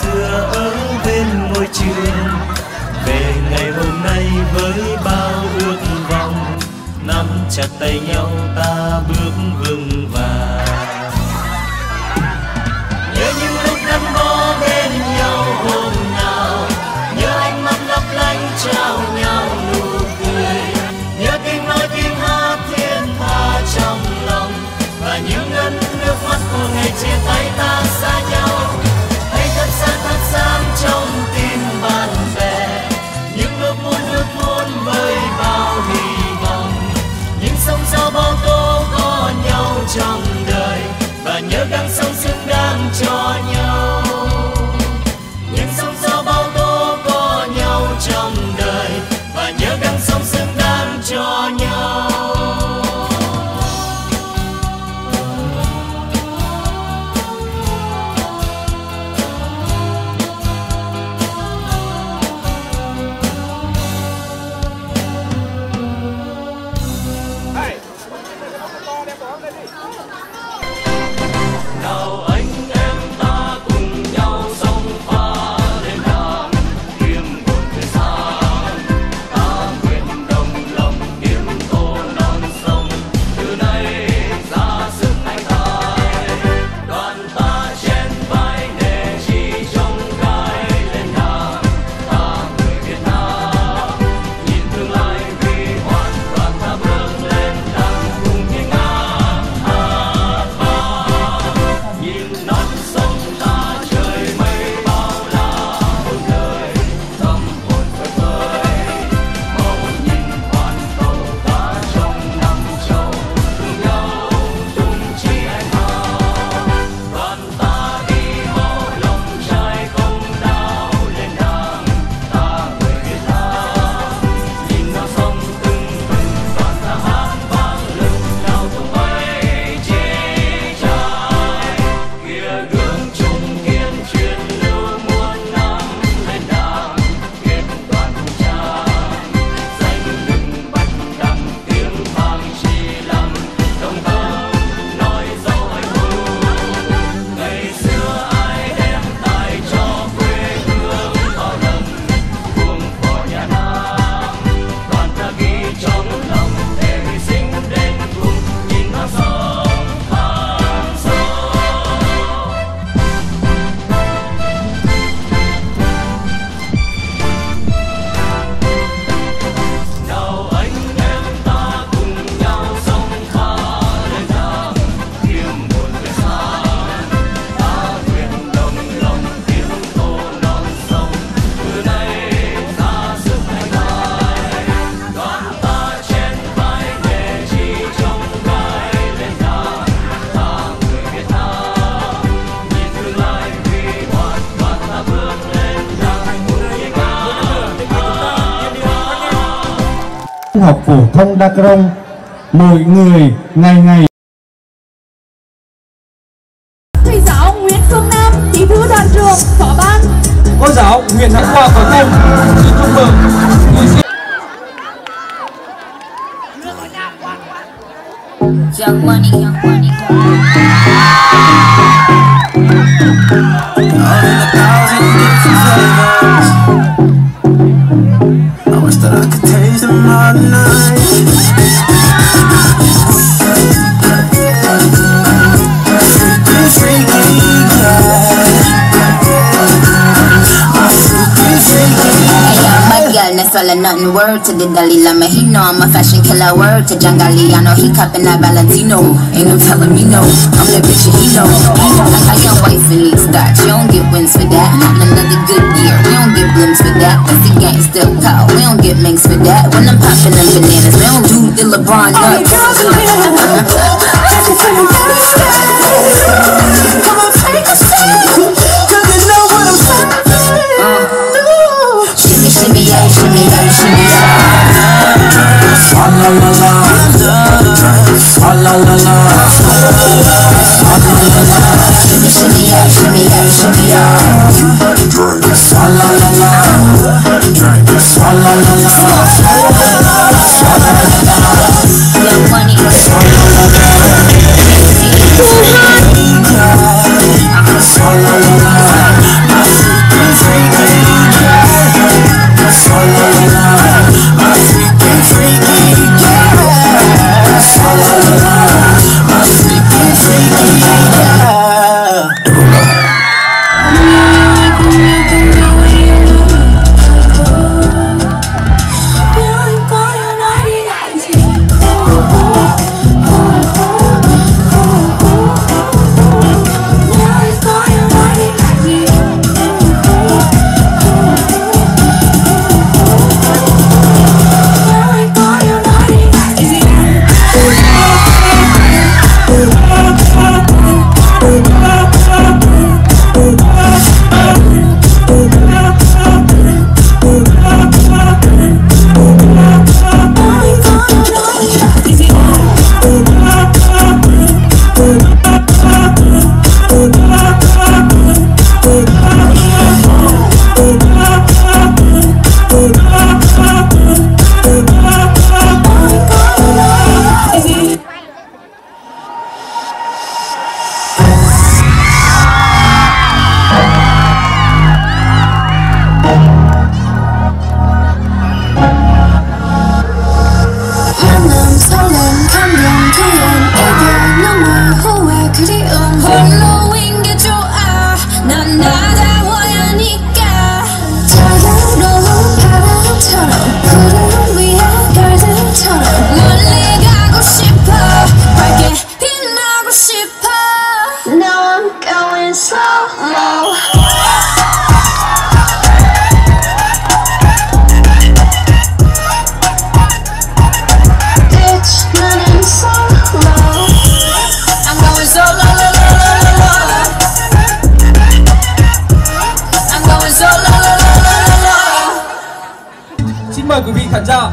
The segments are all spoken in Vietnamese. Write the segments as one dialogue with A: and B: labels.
A: xưa ở bên ngôi trường, về ngày hôm nay với bao ước vọng, nắm chặt tay nhau ta bước vững vàng. Nhớ những lúc gắn bó bên nhau hôm nào, nhớ ánh mắt lấp lánh trao nhau nụ cười, nhớ tiếng nói tiếng hát thiên tha trong lòng, và những ân nước mắt của ngày chia tay ta xa nhau. Hãy thật sáng trong tim bạn bè, những ước muốn với bao hy vọng, những sóng gió bao tố có nhau trong đời, và nhớ gắng sống xứng đáng cho nhau. Những sóng gió bao tố có nhau trong đời, và nhớ gắng sống xứng đáng cho nhau.
B: Học phổ thông Đắk Rông, mỗi người ngày ngày.
C: Thầy giáo Nguyễn Phương Nam, bí thư đoàn trường, phó ban.
B: Cô giáo Nguyễn Hạnh Hoa có công, xin chúc mừng.
D: Young money, young money. All in 1,000 different flavors. I wish that I could taste them all night. Freaky, freaky, yeah. That's all or nothing. Word to the Dalai Lama, he know I'm a fashion killer. Word to John Galliano, he cupping that Valentino. Ain't no telling me no, I'm that bitch and he know. Like a young wife in these thoughts, you don't get wins for that. Not another good year, we don't get blimps for that. Cause the gang still cold, we don't get minks for that. When I'm popping them bananas, we don't do the LeBron nuts. Come on, take a seat, cause you know what I'm saying. Shimmy yeah, shimmy yeah, shimmy yeah. Fa la la la, fa la la la, fa la la la. Shimmy yeah, shimmy yeah, shimmy yeah. Fa la la la, fa la la la, fa la la la. Young money. Fa la la la, fa la la la.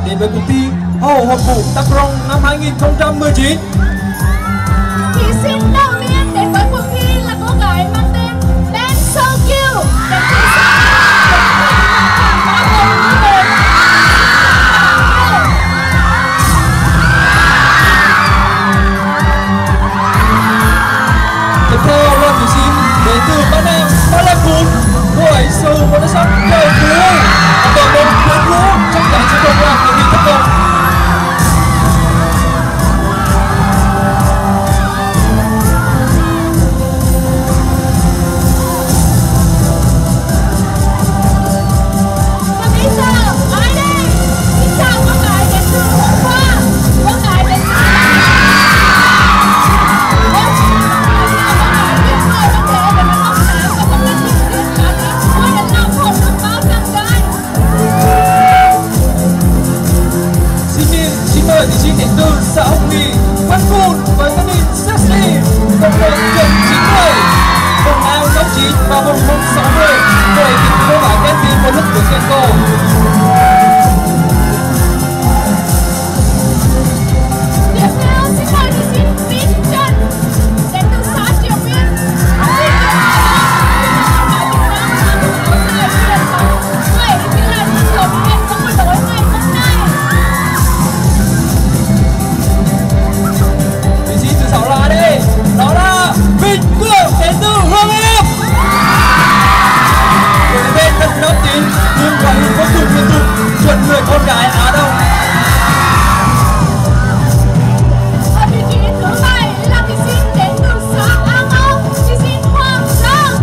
E: đến với cuộc thi Hoa hậu Hoàn Vũ Đắk Nông năm 2019.
C: Thí sinh đầu tiên đến với cuộc thi là cô gái mang tên Dan So Kiêu.
E: Tiếp theo là thí sinh đến từ Bắc Nam, đó là Cún. Cô ấy sở hữu một sắc trời phú và một quyến rũ trong dáng chiếc đồng lạc để bị thất vọng.
C: Và bây giờ ai đây? Xin chào cô gái đến từ Hôm Qua. Cô gái đến từ
E: Xin mời thí sinh đến từ xã Hồng Nghị, Văn Cún với thân hình sexy, đồng đội chuẩn 90, quần áo 69 và một 60. Cô ấy tìm cô gái đen tím một lúc được khen cô.
C: tiếp theo xin mời thí sinh Tín Trần đến từ xã Triều Viên.
E: Thí sinh từ Sáu Lá đây, đó là Vinh Cương đến từ Hương Yên. Với bên thật 59, nhưng quả hình có thủ liên tục, chuẩn người con gái Á Đông.
C: Ở vị trí thứ 7 là thí sinh đến từ xã An Âu, thí sinh Hoàng Giang.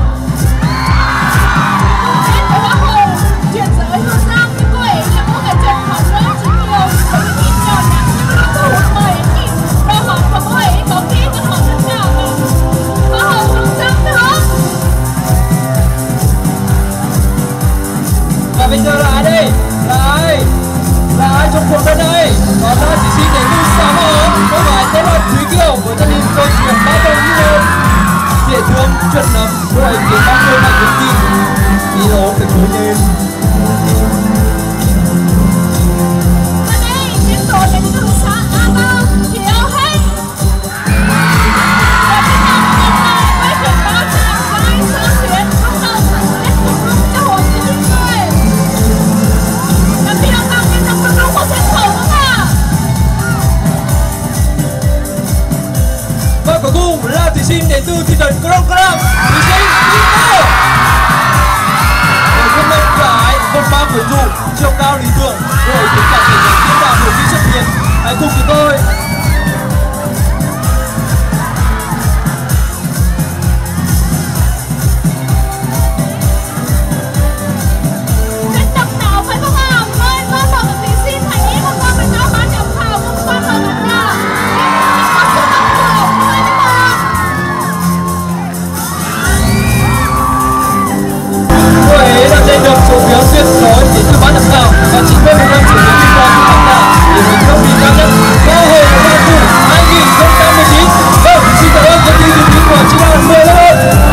C: Đến với Hoa hậu chuyển giới Hương Giang thì cô ấy là một cái chân học rất nhiều với những ít nhỏ nhặt nhưng thu hút mời nhìn đòi hỏi của cô ấy có khi còn học rất cao. Hoa hậu Hương Giang nữa.
E: Và bây giờ là ai đây? Là ai trong cuộc đua này? Đó là thí sinh đến từ xã Mỏ, cô gái tên là Thúy Kiều với thân hình câu chuyện ba đồng như hơn. Dễ thương, chuẩn lắm, cô ấy khiến bao người mạnh đến tim. Ý ố phải cố lên.
C: Và đây, tiếp tục đến từ xã An Âu, Thiệu Hinh. Và tiếp tục lần này với chuyện báo cho làm gái sáng tuyến bắt đầu sản xuất một lúc cho hội của những người. Và khi nào tăng đến trong lúc của sân khấu nữa mà.
E: Và cuối cùng là thí sinh đến từ thị trấn Krông Krang, thí sinh Peter. Với khuôn mặt gái, phong ba quyến rũ, chiều cao lý tưởng, cô ấy khiến cả thể hiện thiên đạo nổi tiếng xuất hiện. Hãy cùng chúng tôi.
C: Rất độc đáo phải không ạ? Mời ba vợ thí sinh hãy đi cùng con với cháu ban giám khảo cùng quan họ bạn nhà. Có sự độc đáo, mời các bạn.
E: Cô ấy đã giành được số phiếu tuyệt đối đến từ ban giám khảo và 90% số phiếu liên quan của khán giả để được thông tin cao nhất Hoa hậu Hoàn Vũ 2019. Vâng, xin cảm ơn công ty dự kiến của chị Lan 10 lần.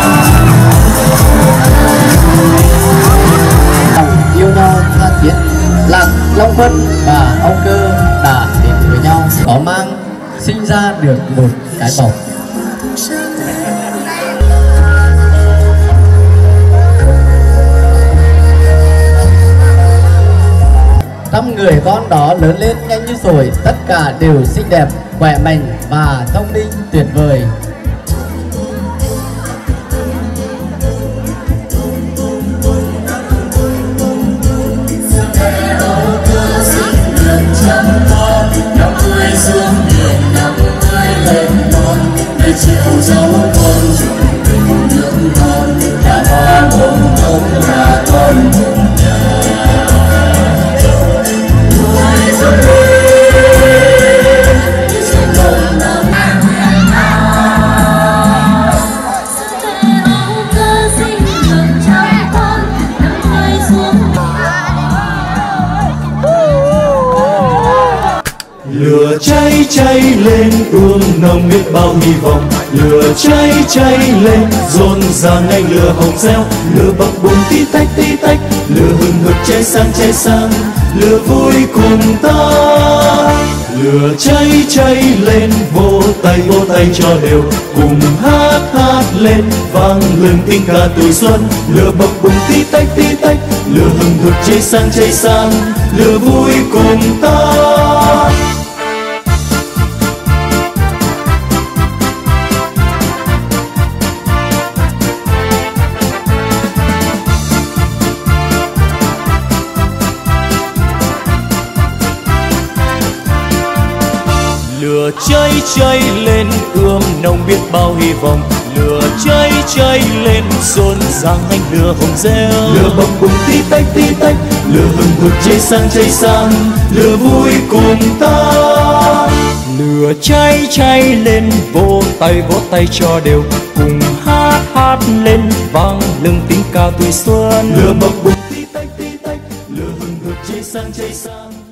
F: Yêu nhau tha thiết, Lạc Long Quân và Âu Cơ đã đến với nhau, có mang sinh ra được một cái bầu. Trăm người con đó lớn lên nhanh như sồi, tất cả đều xinh đẹp, khỏe mạnh và thông minh tuyệt vời.
A: chiều dấu con dùng tình nước non đã hoa bông bông là con cùng nhà nuôi dưỡng sẽ không nằm lửa cháy cháy lên ươm nồng biết bao hy vọng, lửa cháy cháy lên rộn ràng ngành lửa hồng reo, lửa bập bùng tí tách lửa hừng hực cháy sang lửa vui cùng ta. Lửa cháy cháy lên, vỗ tay cho đều, cùng hát hát lên vang lừng tiếng ca tuổi xuân. Lửa bập bùng tí tách, lửa hừng hực cháy sang, lửa vui cùng ta. Lửa cháy cháy lên, ươm nồng biết bao hy vọng. Lửa cháy cháy lên, rộn ràng ánh lửa hồng reo. Lửa bập bùng tí tách, lửa hừng hực cháy sang, lửa vui cùng ta. Lửa cháy cháy lên, vỗ tay cho đều, cùng hát hát lên vang lừng tiếng ca tuổi xuân. Lửa bập bùng tí tách, lửa hừng hực cháy sang.